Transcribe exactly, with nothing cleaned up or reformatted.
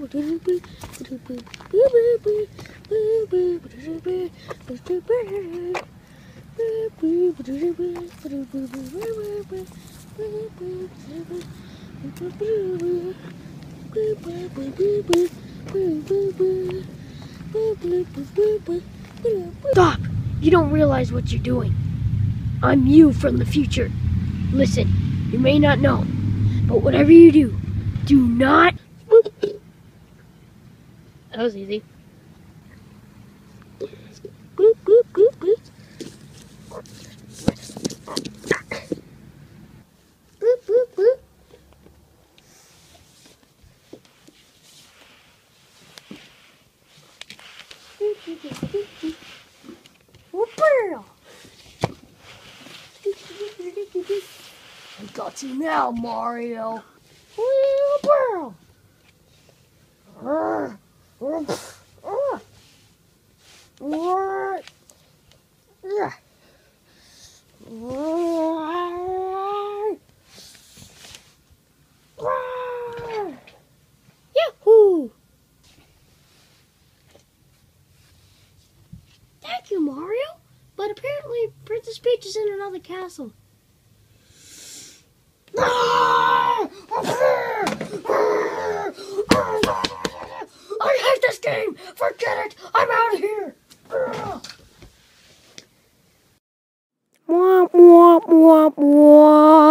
Stop! You don't realize what you're doing. I'm you from the future. Listen, you may not know, but whatever you do, do not... That was easy. I got you now, Mario. Yahoo! Thank you, Mario. But apparently Princess Peach is in another castle. I hate this game! Forget it! I'm out of here! Womp womp womp womp.